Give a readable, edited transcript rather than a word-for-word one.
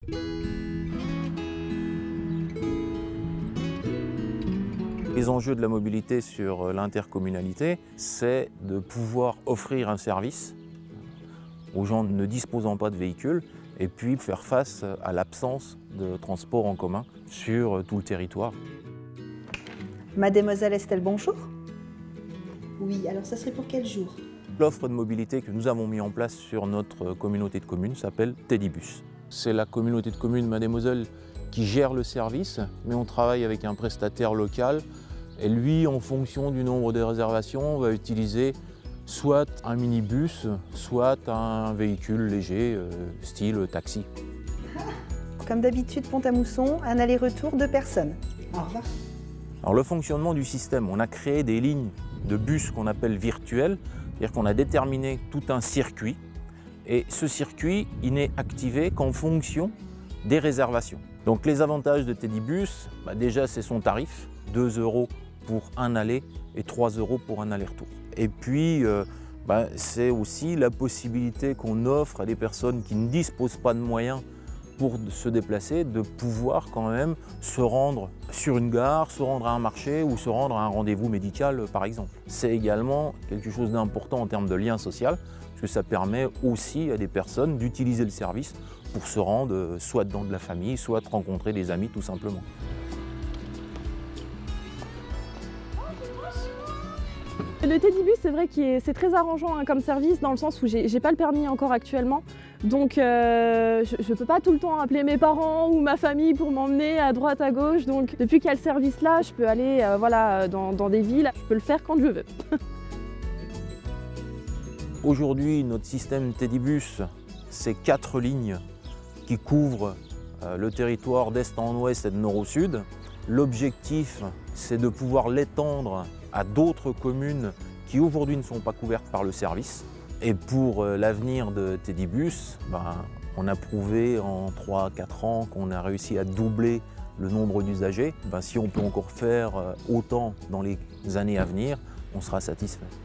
Les enjeux de la mobilité sur l'intercommunalité, c'est de pouvoir offrir un service aux gens ne disposant pas de véhicules et puis faire face à l'absence de transport en commun sur tout le territoire. Mademoiselle Estelle, bonjour. Oui, alors ça serait pour quel jour? L'offre de mobilité que nous avons mis en place sur notre communauté de communes s'appelle Tedibus. C'est la communauté de communes Mademoiselle qui gère le service, mais on travaille avec un prestataire local et lui, en fonction du nombre de réservations, va utiliser soit un minibus, soit un véhicule léger, style taxi. Comme d'habitude, Pont-à-Mousson, un aller-retour 2 personnes. Au revoir. Alors le fonctionnement du système, on a créé des lignes de bus qu'on appelle virtuelles, c'est-à-dire qu'on a déterminé tout un circuit et ce circuit, il n'est activé qu'en fonction des réservations. Donc les avantages de Tedibus, déjà c'est son tarif, 2 € pour un aller et 3 € pour un aller-retour. Et puis c'est aussi la possibilité qu'on offre à des personnes qui ne disposent pas de moyens pour se déplacer, de pouvoir quand même se rendre sur une gare, se rendre à un marché ou se rendre à un rendez-vous médical par exemple. C'est également quelque chose d'important en termes de lien social, parce que ça permet aussi à des personnes d'utiliser le service pour se rendre soit dans de la famille, soit rencontrer des amis tout simplement. Le Tedibus, c'est vrai que c'est très arrangeant comme service dans le sens où j'ai pas le permis encore actuellement. Donc je peux pas tout le temps appeler mes parents ou ma famille pour m'emmener à droite à gauche. Donc depuis qu'il y a le service là, je peux aller dans des villes. Je peux le faire quand je veux. Aujourd'hui, notre système Tedibus, c'est 4 lignes qui couvrent le territoire d'est en ouest et de nord au sud. L'objectif, c'est de pouvoir l'étendre à d'autres communes qui aujourd'hui ne sont pas couvertes par le service. Et pour l'avenir de Tedibus, on a prouvé en 3-4 ans qu'on a réussi à doubler le nombre d'usagers. Si on peut encore faire autant dans les années à venir, on sera satisfait.